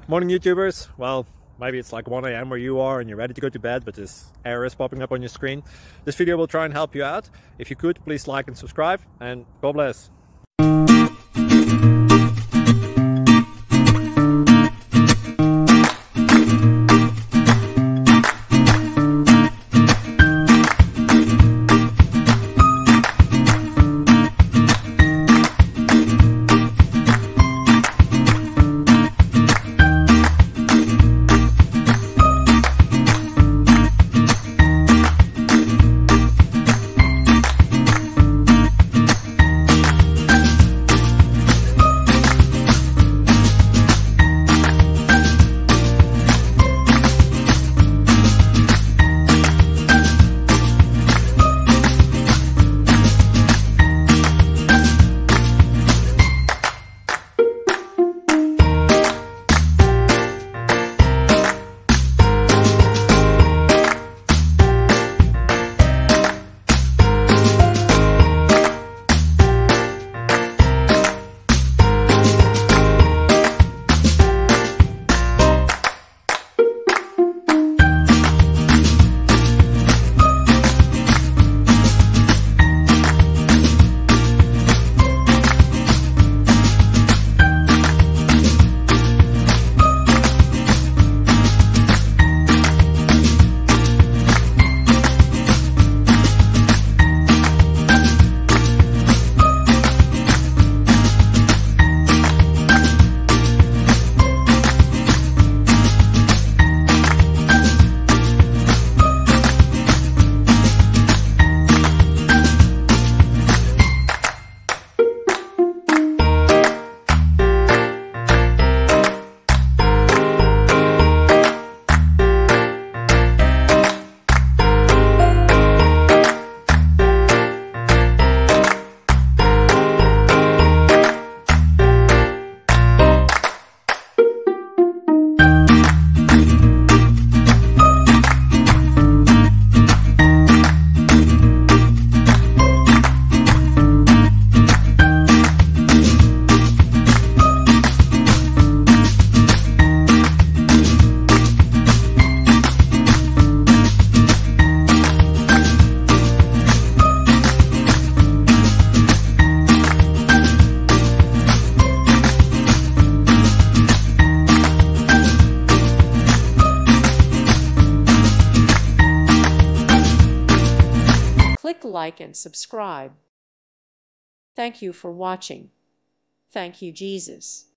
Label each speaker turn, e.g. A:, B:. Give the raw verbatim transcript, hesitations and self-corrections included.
A: Morning YouTubers. Well, maybe it's like one A M where you are and you're ready to go to bed, but this error is popping up on your screen. This video will try and help you out. If you could, please like and subscribe, and God bless.
B: Click like and subscribe. Thank you for watching. Thank you, Jesus.